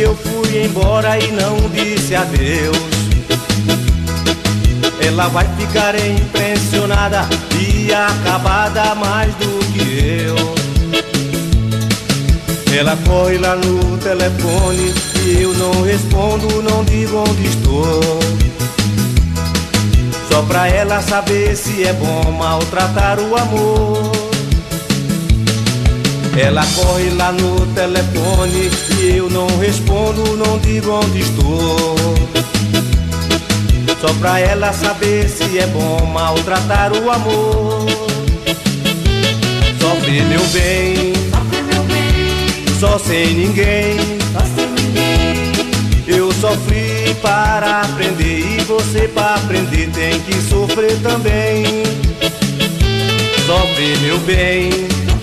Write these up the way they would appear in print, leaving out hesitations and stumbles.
eu fui embora e não disse adeus. Ela vai ficar impressionada e acabada mais do que eu. Ela corre lá no telefone e eu não respondo, não digo onde estou. Só pra ela saber se é bom maltratar o amor. Ela corre lá no telefone e eu não respondo, não digo onde estou. Só pra ela saber se é bom maltratar o amor. Sofre meu bem, só sem ninguém. Eu sofri para aprender e você para aprender tem que sofrer também. Sofre meu bem,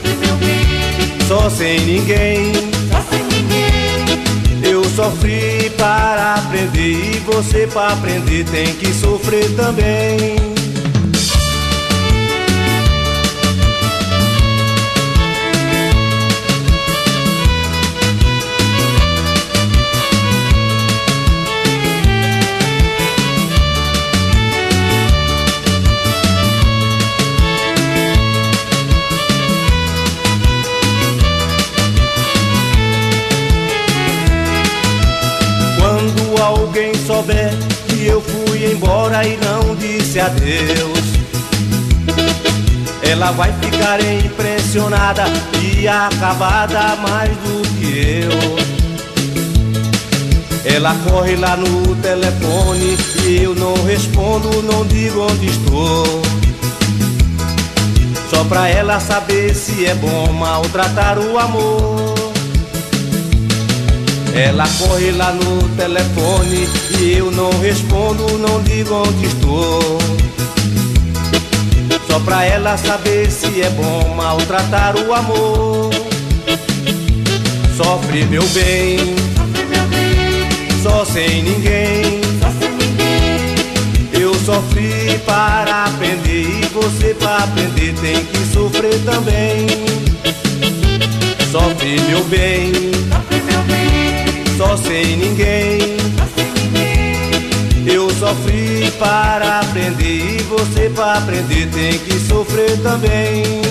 só sem ninguém. Eu sofri para aprender e você para aprender tem que sofrer também. Quando alguém souber que eu fui embora e não disse adeus, ela vai ficar impressionada e acabada mais do que eu. Ela corre lá no telefone e eu não respondo, não digo onde estou. Só pra ela saber se é bom maltratar o amor. Ela corre lá no telefone e eu não respondo, não digo onde estou. Só pra ela saber se é bom maltratar o amor. Sofre meu bem, só sem ninguém. Eu sofri para aprender e você para aprender tem que sofrer também. Sofre meu bem, só sem ninguém. Eu sofri para aprender e você para aprender tem que sofrer também.